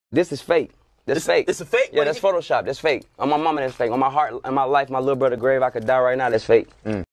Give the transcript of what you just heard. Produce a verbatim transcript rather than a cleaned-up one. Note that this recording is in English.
This is fake. That's It's, fake. it's a fake? Yeah, Wait, that's you- Photoshop. That's fake. On my mama, that's fake. On my heart, on my life, my little brother grave, I could die right now. That's fake. Mm.